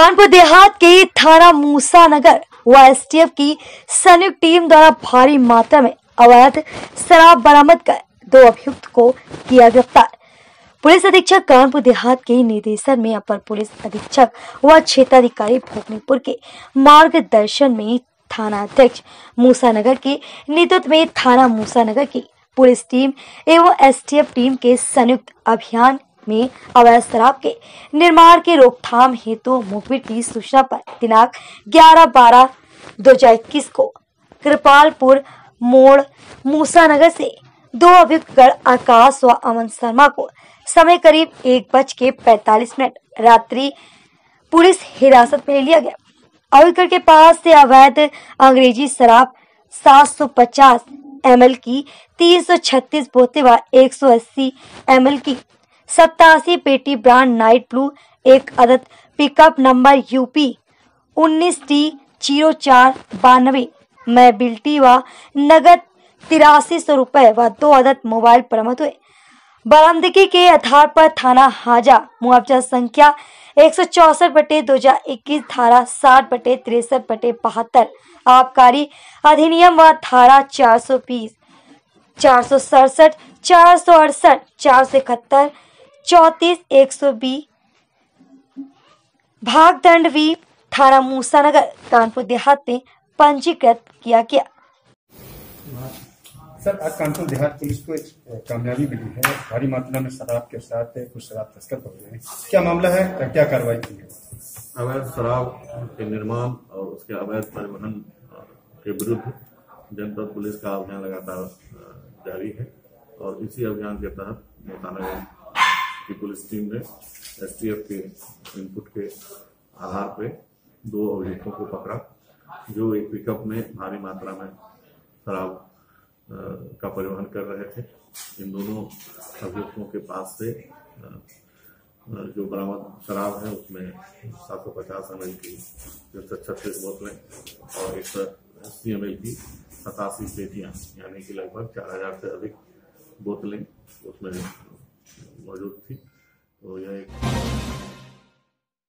कानपुर देहात के थाना मूसानगर व एसटीएफ की संयुक्त टीम द्वारा भारी मात्रा में अवैध शराब बरामद कर 2 अभियुक्त को किया गिरफ्तार। पुलिस अधीक्षक कानपुर देहात के निर्देशन में अपर पुलिस अधीक्षक व क्षेत्राधिकारी भोगनीपुर के मार्गदर्शन में थाना अध्यक्ष मूसानगर के नेतृत्व में थाना मूसानगर की पुलिस टीम एवं एसटीएफ टीम के संयुक्त अभियान में अवैध शराब के निर्माण के रोकथाम हेतु मुखबिर की सूचना पर दिनांक 11/12/2021 को कृपालपुर मोड़ मूसानगर से 2 अभियुक्त गण आकाश व अमन शर्मा को समय करीब 1:45 रात्रि पुलिस हिरासत में लिया गया। अभियुक्त के पास से अवैध अंग्रेजी शराब 750 ml की 336 बोतलें व 180 ml की 87 पेटी ब्रांड नाइट ब्लू, 1 अदद पिकअप नंबर यूपी 19T0492 में बिल्टी व नगद 8300 रुपए व 2 अदद मोबाइल बरामद हुए। बरामदगी के आधार पर थाना हाजा मुआवजा संख्या 164/2021 धारा 60/63/72 आबकारी अधिनियम व धारा 420, 467, 468, 471, 34, 120 भागदंड वी थाना मूसानगर कानपुर देहात में पंजीकृत किया गया। सर, आज कानपुर देहात पुलिस को एक कामयाबी मिली है। भारी मात्रा में शराब के साथ कुछ शराब तस्कर पकड़े हैं। क्या मामला है, क्या कार्रवाई की है? अवैध शराब के निर्माण और उसके अवैध परिवहन के विरुद्ध जनपद पुलिस का अभियान लगातार जारी है और इसी अभियान के तहत मूसानगर की पुलिस टीम ने एसटीएफ के इनपुट के आधार पर 2 अभियुक्तों को पकड़ा, जो एक पिकअप में भारी मात्रा में शराब का परिवहन कर रहे थे। इन दोनों अभियुक्तों के पास से जो बरामद शराब है उसमें 750 ml की 336 बोतलें और 180 ml की 87 पेटियां यानी कि लगभग 4000 से अधिक बोतलें उसमें मौजूद थी। तो यह एक